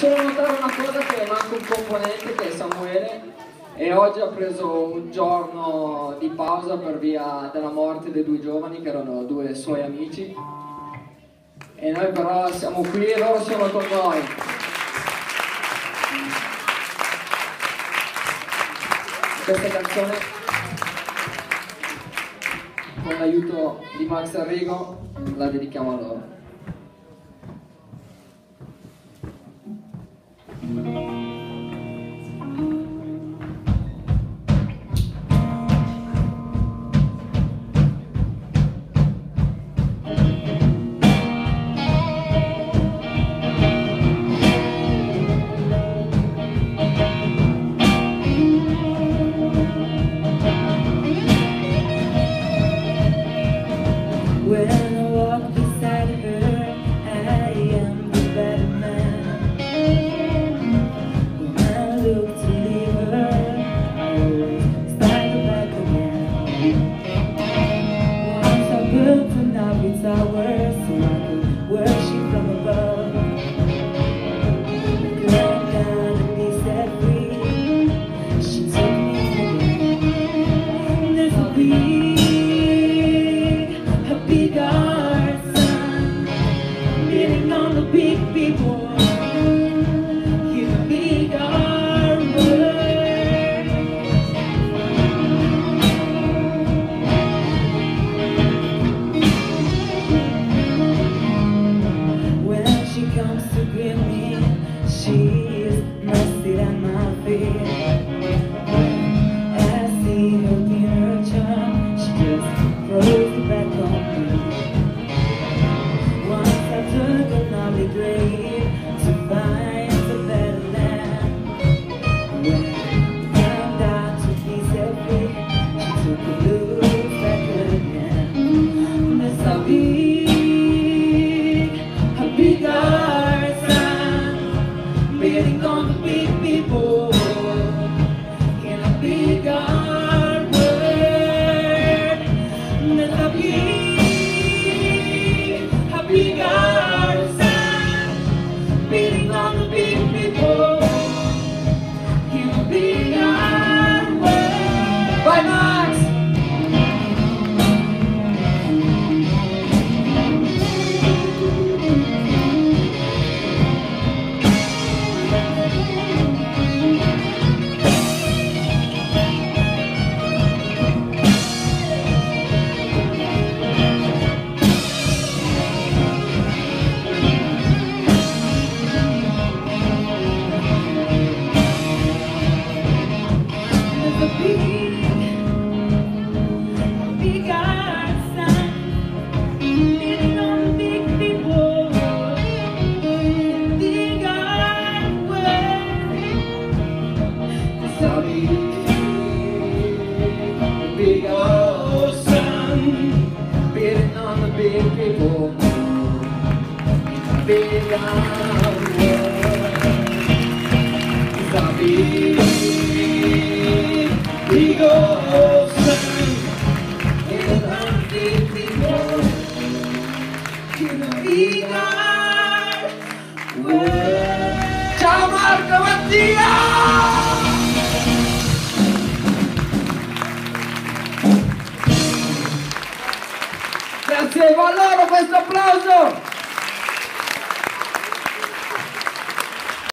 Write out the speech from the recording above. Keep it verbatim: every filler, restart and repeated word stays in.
solo notare una cosa, che manca un componente, che è Samuele, e oggi ha preso un giorno di pausa per via della morte dei due giovani che erano due suoi amici, e noi però siamo qui e loro sono con noi. Questa canzone, con l'aiuto di Max Arrigo, la dedichiamo a loro. When I walk beside her, I am the better man. When I look to leave her, I always start back again. Once I built an ivory tower so I could worship from above. Climb down and be set free. She took me again. There's a bee. Big heart, son, beating on the big people. He's a big heart word. When she comes to greet me, she's nasty at my feet. When I see her in her charm, she just throws it back on. Once I took a lovely grave to find a better land. When I found out to be set free, she took a look back again. There's a big, a big heart, son, beating on the big people in a big hard word. There's a big big heart, son, beating on the big people. You a big heart word. Bye, Max! Big old sun beating on the big people. Big old world. It's a big, big old sun beating on the big people. In a big old world. Ciao Marco Mattia! Grazie a loro, questo applauso!